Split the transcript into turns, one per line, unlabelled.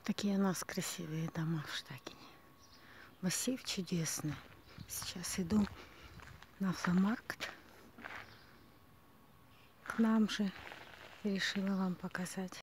Такие у нас красивые дома в Штагине. Массив чудесный. Сейчас иду на Фломаркт. К нам же. Решила вам показать.